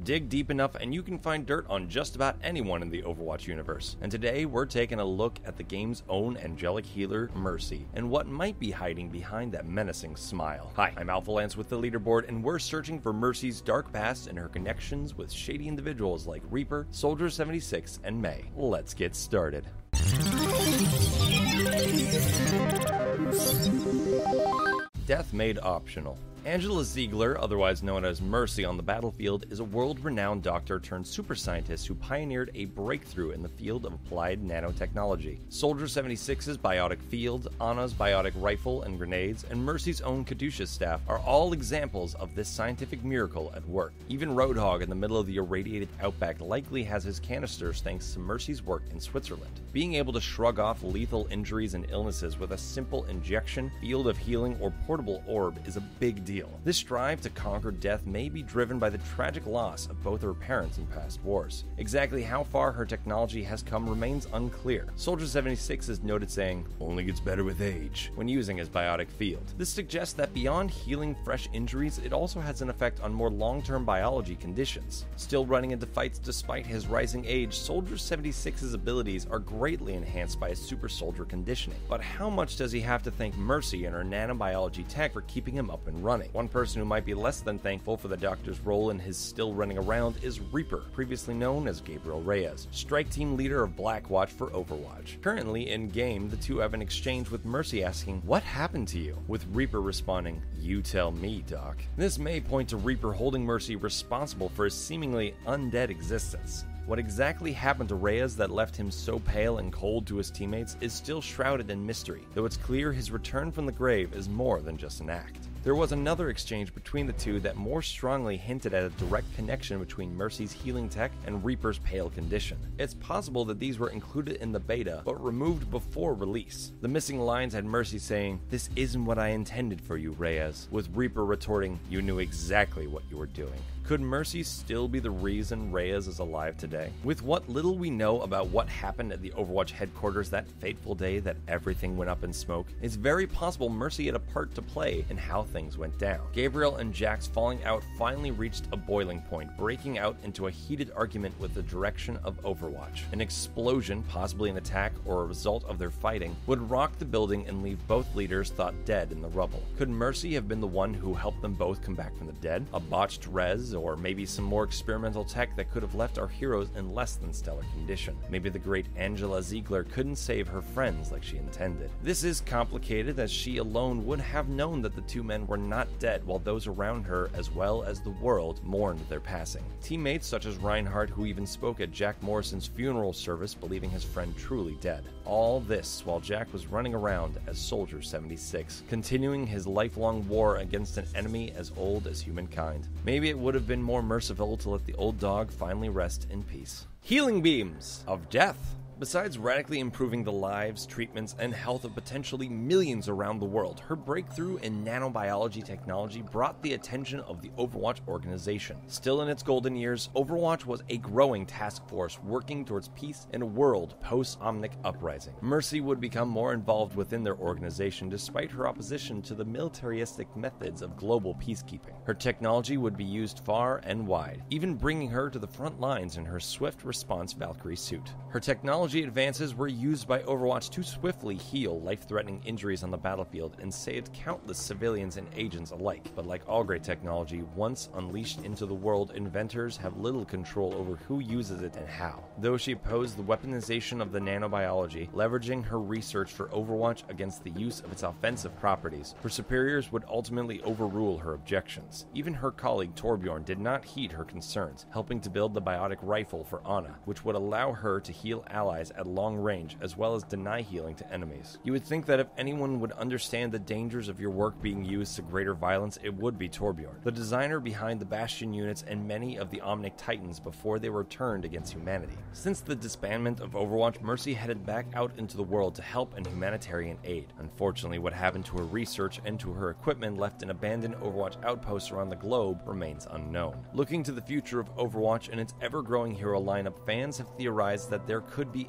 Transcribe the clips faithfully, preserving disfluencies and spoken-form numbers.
Dig deep enough and you can find dirt on just about anyone in the Overwatch universe. And today we're taking a look at the game's own angelic healer, Mercy, and what might be hiding behind that menacing smile. Hi, I'm Alpha Lance with the Leaderboard, and we're searching for Mercy's dark past and her connections with shady individuals like Reaper, Soldier seventy-six, and May. Let's get started. Death made optional. Angela Ziegler, otherwise known as Mercy on the battlefield, is a world-renowned doctor turned super scientist who pioneered a breakthrough in the field of applied nanotechnology. Soldier seventy-six's biotic field, Ana's biotic rifle and grenades, and Mercy's own Caduceus staff are all examples of this scientific miracle at work. Even Roadhog in the middle of the irradiated outback likely has his canisters thanks to Mercy's work in Switzerland. Being able to shrug off lethal injuries and illnesses with a simple injection, field of healing, or portable orb is a big deal. This drive to conquer death may be driven by the tragic loss of both her parents in past wars. Exactly how far her technology has come remains unclear. Soldier seventy-six is noted saying, "Only gets better with age," when using his biotic field. This suggests that beyond healing fresh injuries, it also has an effect on more long-term biology conditions. Still running into fights despite his rising age, Soldier seventy-six's abilities are greatly enhanced by his super soldier conditioning. But how much does he have to thank Mercy and her nanobiology tech for keeping him up and running? One person who might be less than thankful for the Doctor's role in his still running around is Reaper, previously known as Gabriel Reyes, strike team leader of Blackwatch for Overwatch. Currently in-game, the two have an exchange with Mercy asking, "What happened to you?" with Reaper responding, "You tell me, Doc." This may point to Reaper holding Mercy responsible for his seemingly undead existence. What exactly happened to Reyes that left him so pale and cold to his teammates is still shrouded in mystery, though it's clear his return from the grave is more than just an act. There was another exchange between the two that more strongly hinted at a direct connection between Mercy's healing tech and Reaper's pale condition. It's possible that these were included in the beta, but removed before release. The missing lines had Mercy saying, "This isn't what I intended for you, Reyes," with Reaper retorting, "You knew exactly what you were doing." Could Mercy still be the reason Reyes is alive today? With what little we know about what happened at the Overwatch headquarters that fateful day that everything went up in smoke, it's very possible Mercy had a part to play in how things went down. Gabriel and Jack's falling out finally reached a boiling point, breaking out into a heated argument with the direction of Overwatch. An explosion, possibly an attack or a result of their fighting, would rock the building and leave both leaders thought dead in the rubble. Could Mercy have been the one who helped them both come back from the dead? A botched res, or maybe some more experimental tech that could have left our heroes in less than stellar condition. Maybe the great Angela Ziegler couldn't save her friends like she intended. This is complicated, as she alone would have known that the two men were not dead, while those around her, as well as the world, mourned their passing. Teammates such as Reinhardt, who even spoke at Jack Morrison's funeral service, believing his friend truly dead. All this while Jack was running around as Soldier seventy-six, continuing his lifelong war against an enemy as old as humankind. Maybe it would have been more merciful to let the old dog finally rest in peace. Healing beams of death. Besides radically improving the lives, treatments, and health of potentially millions around the world, her breakthrough in nanobiology technology brought the attention of the Overwatch organization. Still in its golden years, Overwatch was a growing task force working towards peace in a world post-Omnic uprising. Mercy would become more involved within their organization despite her opposition to the militaristic methods of global peacekeeping. Her technology would be used far and wide, even bringing her to the front lines in her swift response Valkyrie suit. Her technology advances were used by Overwatch to swiftly heal life-threatening injuries on the battlefield and saved countless civilians and agents alike. But like all great technology, once unleashed into the world, inventors have little control over who uses it and how. Though she opposed the weaponization of the nanobiology, leveraging her research for Overwatch against the use of its offensive properties, her superiors would ultimately overrule her objections. Even her colleague Torbjorn did not heed her concerns, helping to build the biotic rifle for Ana, which would allow her to heal allies at long range, as well as deny healing to enemies. You would think that if anyone would understand the dangers of your work being used to greater violence, it would be Torbjorn, the designer behind the Bastion units and many of the Omnic Titans before they were turned against humanity. Since the disbandment of Overwatch, Mercy headed back out into the world to help in humanitarian aid. Unfortunately, what happened to her research and to her equipment left in abandoned Overwatch outposts around the globe remains unknown. Looking to the future of Overwatch and its ever-growing hero lineup, fans have theorized that there could be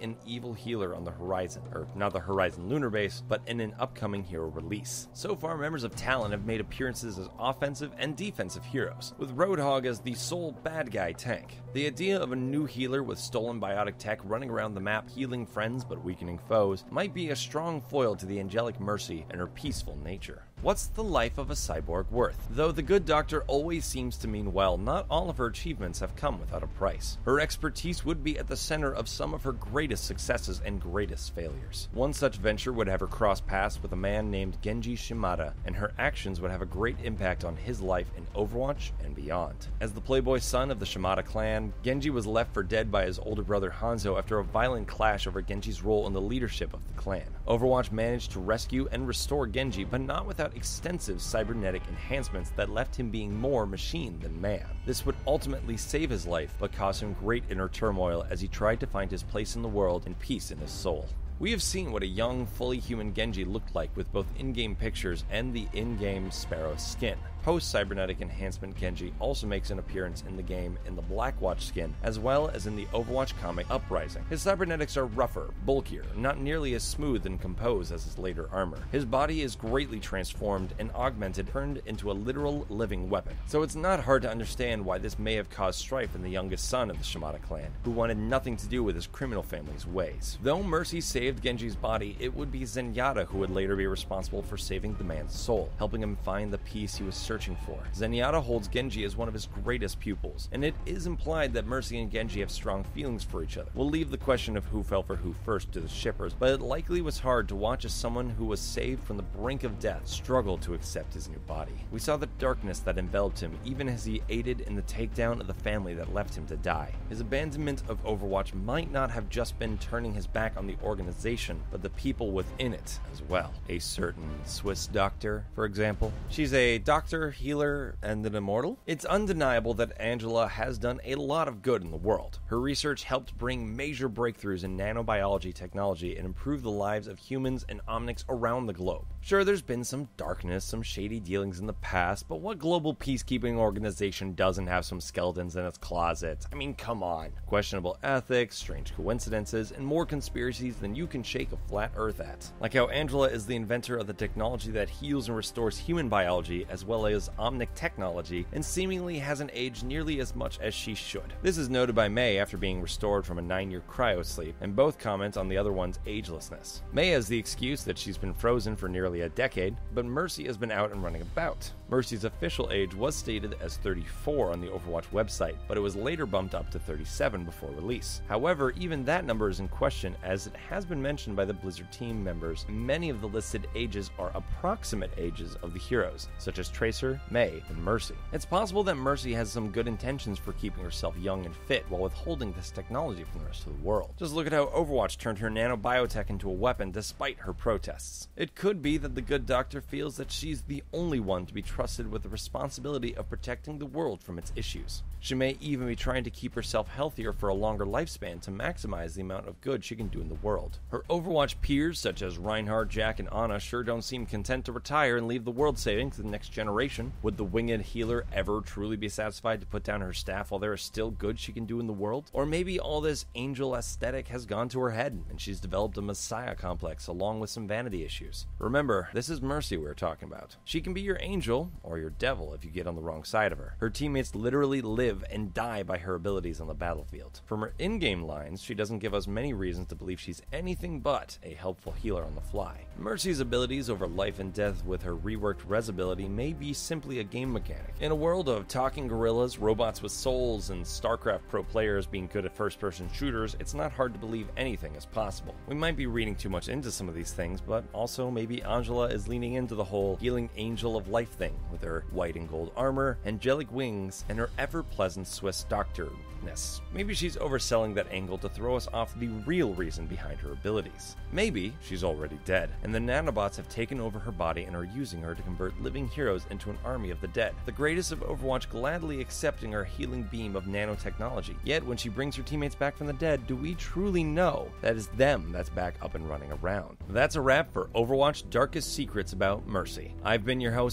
an evil healer on the horizon, or not the Horizon lunar base, but in an upcoming hero release. So far, members of Talon have made appearances as offensive and defensive heroes, with Roadhog as the sole bad guy tank. The idea of a new healer with stolen biotic tech running around the map healing friends but weakening foes might be a strong foil to the angelic Mercy and her peaceful nature. What's the life of a cyborg worth? Though the good doctor always seems to mean well, not all of her achievements have come without a price. Her expertise would be at the center of some of her greatest successes and greatest failures. One such venture would have her cross paths with a man named Genji Shimada, and her actions would have a great impact on his life in Overwatch and beyond. As the playboy son of the Shimada clan, Genji was left for dead by his older brother Hanzo after a violent clash over Genji's role in the leadership of the clan. Overwatch managed to rescue and restore Genji, but not without extensive cybernetic enhancements that left him being more machine than man. This would ultimately save his life, but cause him great inner turmoil as he tried to find his place in the world and peace in his soul. We have seen what a young, fully human Genji looked like with both in-game pictures and the in-game Sparrow skin. Post-cybernetic enhancement Genji also makes an appearance in the game in the Blackwatch skin, as well as in the Overwatch comic Uprising. His cybernetics are rougher, bulkier, not nearly as smooth and composed as his later armor. His body is greatly transformed and augmented, turned into a literal living weapon. So it's not hard to understand why this may have caused strife in the youngest son of the Shimada clan, who wanted nothing to do with his criminal family's ways. Though Mercy saved Genji's body, it would be Zenyatta who would later be responsible for saving the man's soul, helping him find the peace he was searching for. Zenyatta holds Genji as one of his greatest pupils, and it is implied that Mercy and Genji have strong feelings for each other. We'll leave the question of who fell for who first to the shippers, but it likely was hard to watch as someone who was saved from the brink of death struggled to accept his new body. We saw the darkness that enveloped him even as he aided in the takedown of the family that left him to die. His abandonment of Overwatch might not have just been turning his back on the organization, but the people within it as well. A certain Swiss doctor, for example. She's a doctor, healer, and an immortal. It's undeniable that Angela has done a lot of good in the world. Her research helped bring major breakthroughs in nanobiology technology and improve the lives of humans and omnics around the globe. Sure, there's been some darkness, some shady dealings in the past, but what global peacekeeping organization doesn't have some skeletons in its closet? I mean, come on. Questionable ethics, strange coincidences, and more conspiracies than you can shake a flat earth at. Like how Angela is the inventor of the technology that heals and restores human biology as well as omnic technology, and seemingly hasn't aged nearly as much as she should. This is noted by May after being restored from a nine-year cryosleep, and both comment on the other one's agelessness. May has the excuse that she's been frozen for nearly a decade, but Mercy has been out and running about. Mercy's official age was stated as thirty-four on the Overwatch website, but it was later bumped up to thirty-seven before release. However, even that number is in question, as it has been mentioned by the Blizzard team members. Many of the listed ages are approximate ages of the heroes, such as Tracer, May, and Mercy. It's possible that Mercy has some good intentions for keeping herself young and fit while withholding this technology from the rest of the world. Just look at how Overwatch turned her nanobiotech into a weapon despite her protests. It could be that the good doctor feels that she's the only one to be trusted with the responsibility of protecting the world from its issues. She may even be trying to keep herself healthier for a longer lifespan to maximize the amount of good she can do in the world. Her Overwatch peers, such as Reinhardt, Jack, and Ana, sure don't seem content to retire and leave the world saving to the next generation. Would the winged healer ever truly be satisfied to put down her staff while there is still good she can do in the world? Or maybe all this angel aesthetic has gone to her head and she's developed a messiah complex along with some vanity issues. Remember, this is Mercy we're talking about. She can be your angel or your devil if you get on the wrong side of her. Her teammates literally live and die by her abilities on the battlefield. From her in-game lines, she doesn't give us many reasons to believe she's anything but a helpful healer on the fly. Mercy's abilities over life and death with her reworked res ability may be simply a game mechanic. In a world of talking gorillas, robots with souls, and StarCraft pro players being good at first-person shooters, it's not hard to believe anything is possible. We might be reading too much into some of these things, but also maybe Angela is leaning into the whole healing angel of life thing with her white and gold armor, angelic wings, and her ever-pleasant Swiss doctor-ness. Maybe she's overselling that angle to throw us off the real reason behind her abilities. Maybe she's already dead, and the nanobots have taken over her body and are using her to convert living heroes into an army of the dead. The greatest of Overwatch gladly accepting her healing beam of nanotechnology. Yet when she brings her teammates back from the dead, do we truly know that it's them that's back up and running around? That's a wrap for Overwatch Darkest Secrets about Mercy. I've been your host, Alpha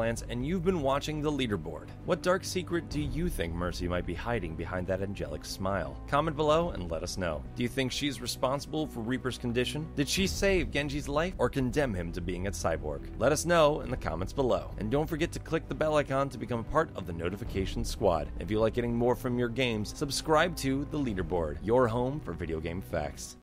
Lance, and you've been watching The Leaderboard. What dark secret do you think Mercy might be hiding behind that angelic smile? Comment below and let us know. Do you think she's responsible for Reaper's condition? Did she save Genji's life or condemn him to being a cyborg? Let us know in the comments below. And don't forget to click the bell icon to become a part of the notification squad. If you like getting more from your games, subscribe to The Leaderboard, your home for video game facts.